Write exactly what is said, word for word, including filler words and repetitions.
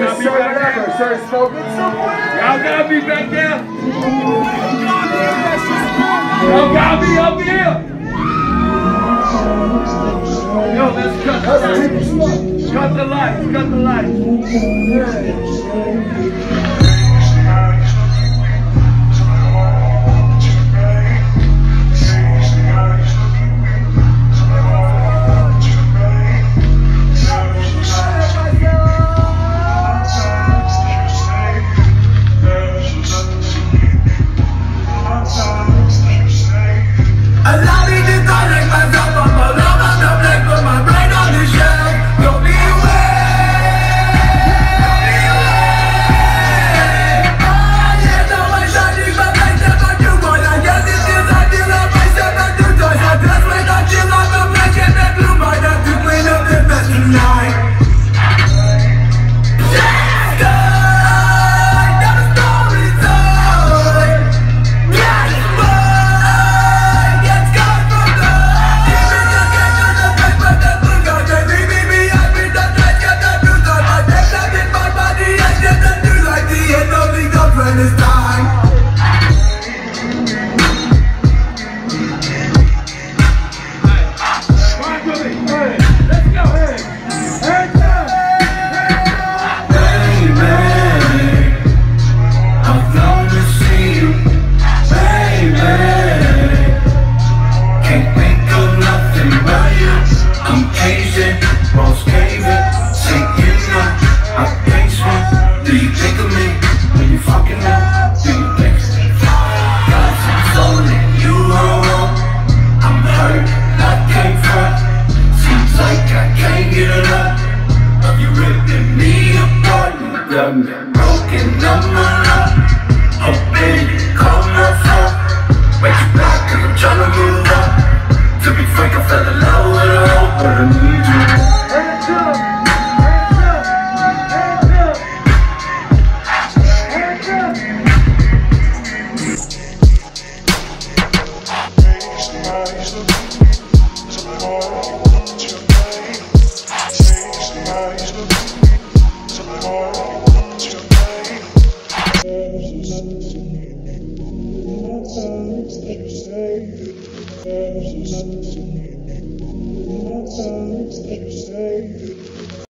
gotta be back there. Sir, smoking somewhere? Y'all gotta be back there. Y'all gotta be up here. Yo, let's cut the lights. Cut the lights. Cut the lights. Allow me to connect myself, I'm all over the place, put my brain on the shelf. Don't be away, don't be away. Oh yeah, so much shining, but I never do what I guess it is. I feel like myself, I do toys. I just wait until I'm a black and the blue, but I have to clean up the mess tonight. Broken number, hoping you call my phone. Wait you back, cause I'm tryna move up. To be frank, I fell in love with a hope, but I need you. Hands up, hands up, hands Thank you.